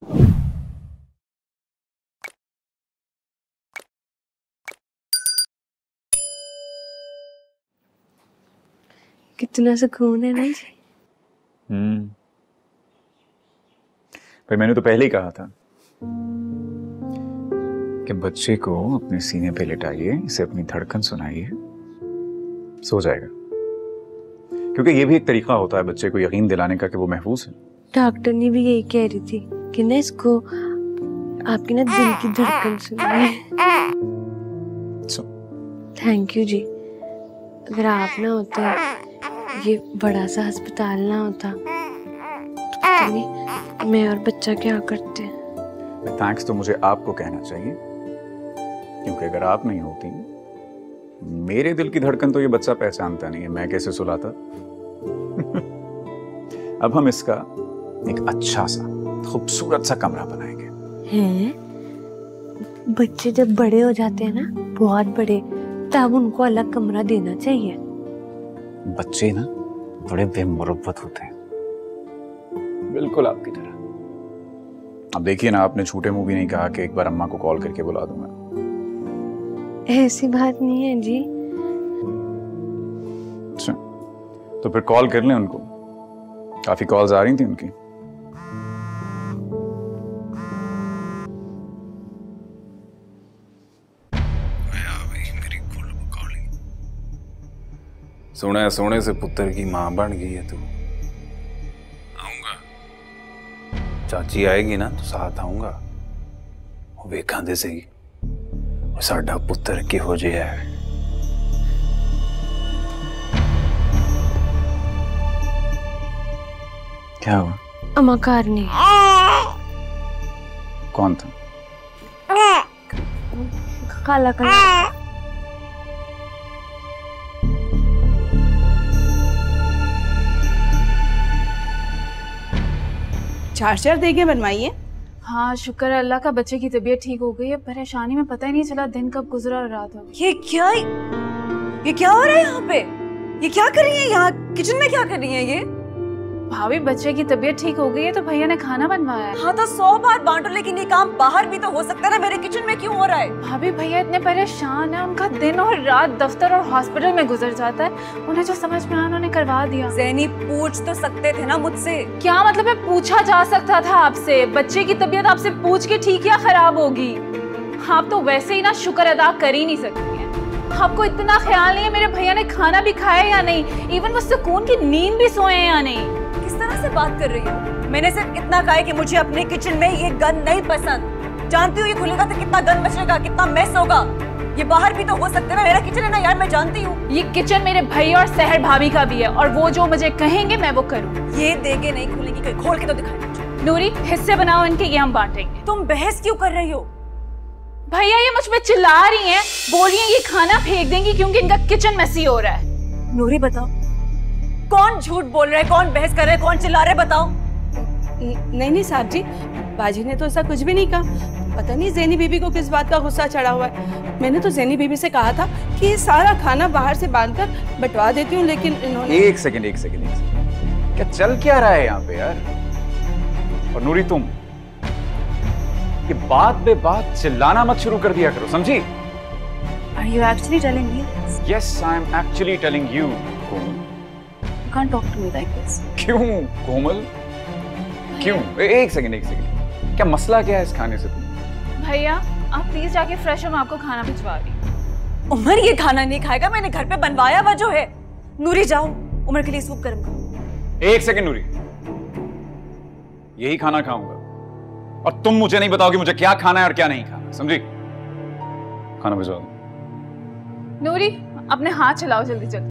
कितना सुकून है ना जी। पर मैंने तो पहले ही कहा था कि बच्चे को अपने सीने पे लिटाइए, इसे अपनी धड़कन सुनाइए, सो जाएगा। क्योंकि ये भी एक तरीका होता है बच्चे को यकीन दिलाने का कि वो महफूज है। डॉक्टर ने भी यही कह रही थी कि ना इसको आपकी ना दिल की धड़कन सुनिए। थैंक यू जी। अगर आप ना होते, ये बड़ा सा अस्पताल ना होता, तो पता नहीं मैं और बच्चा क्या करते। थैंक्स तो मुझे आपको कहना चाहिए, क्योंकि अगर आप नहीं होती, मेरे दिल की धड़कन तो ये बच्चा पहचानता नहीं है, मैं कैसे सुलाता। अब हम इसका एक अच्छा सा खूबसूरत सा कमरा बनाएंगे। हैं? बच्चे जब बड़े हो जाते हैं ना, बहुत बड़े, तब उनको अलग कमरा देना चाहिए। बच्चे ना बड़े बेमुरव्वत होते हैं, बिल्कुल आपकी तरह। अब देखिए ना, आपने झूठे मुंह भी नहीं कहा कि एक बार अम्मा को कॉल करके बुला दूंगा। ऐसी बात नहीं है जी। अच्छा, तो फिर कॉल कर लें उनको। काफी कॉल्स आ रही थी उनकी। सोने सोने से पुत्र की मां बन गई है तू। आऊंगा, चाची आएगी ना तो साथ आऊंगा। वेखा दे सही साडा पुत्र किहो जिहा है। क्या हुआ? अम्मा कार नहीं। कौन था? काला काला। चार्जर देके बनवाइए। हाँ, शुक्र है अल्लाह का, बच्चे की तबीयत ठीक हो गई है। परेशानी में पता ही नहीं चला दिन कब गुजरा रात हो। ये क्या हो रहा है यहाँ पे? ये क्या कर रही है यहाँ किचन में? क्या कर रही है ये? भाभी, बच्चे की तबीयत ठीक हो गई है तो भैया ने खाना बनवाया है। हाँ तो 100 बार बांटो, लेकिन ये काम बाहर भी तो हो सकता है ना, मेरे किचन में क्यों हो रहा है? भाभी, भैया इतने परेशान है, उनका दिन और रात दफ्तर और हॉस्पिटल में गुजर जाता है। उन्हें जो समझ में आया उन्होंने करवा दिया। ज़ैनी, पूछ तो सकते थे ना मुझसे। क्या मतलब है पूछा जा सकता था आपसे? बच्चे की तबीयत आपसे पूछ के ठीक या खराब होगी? आप तो वैसे ही ना शुक्र अदा कर ही नहीं सकती हैं। आपको इतना ख्याल नहीं है मेरे भैया ने खाना भी खाया या नहीं, इवन वो सुकून की नींद भी सोए या नहीं। किस तरह से बात कर रही हो? मैंने सिर्फ इतना कहा है कि मुझे अपने किचन में ये गंद नहीं पसंद। जानती हूँ ये खुलेगा तो कितना गंद मचेगा, कितना मेस होगा। ये बाहर भी तो हो सकता है ना, मेरा किचन है ना यार, मैं जानती हूँ। ये किचन मेरे भैया और सहर भाभी का भी है, और वो जो मुझे कहेंगे मैं वो करूँ। ये देगे नहीं खुलेगी, कहीं खोल के तो दिखाई। नूरी, हिस्से बनाओ इनके, ये हम बांटेंगे। तुम बहस क्यों कर रही हो? भैया ये मुझ पे चिल्ला रही हैं, बोल रही हैं ये खाना फेंक देंगी क्योंकि इनका किचन मेसी हो रहा है। नूरी बताओ, कौन झूठ बोल रहा है, कौन बहस कर रहा है, कौन चिल्ला रहा है, बताओ। नहीं साहब जी, बाजी ने तो ऐसा कुछ भी नहीं कहा। पता नहीं ज़ैनी बीबी को किस बात का गुस्सा चढ़ा हुआ है। मैंने तो ज़ैनी बीबी से कहा था कि ये सारा खाना बाहर से बांधकर बंटवा देती हूँ, लेकिन इन्होंने। एक सेकंड, क्या चल क्या रहा है यहाँ पे यार? और नूरी, तुम ये बात बे बात चिल्लाना मत शुरू कर दिया करो, समझी? Are you actually telling me? Yes, I am actually telling you, Komal. You can't talk to me like this. क्यों कोमल? क्यों? एक सेकंड, क्या मसला क्या है इस खाने से? तुम भैया आप प्लीज जाके फ्रेश हो, मैं आपको खाना भिजवा रही हूँ। उमर ये खाना नहीं खाएगा, मैंने घर पे बनवाया हुआ जो है। नूरी जाओ, उमर के लिए सूप गर्म करो। एक सेकंड नूरी, यही खाना खाऊंगा और तुम मुझे नहीं बताओगे मुझे क्या खाना है और क्या नहीं खाना, समझी? खाना भिजवा दो। नूरी, अपने हाथ चलाओ जल्दी जल्दी।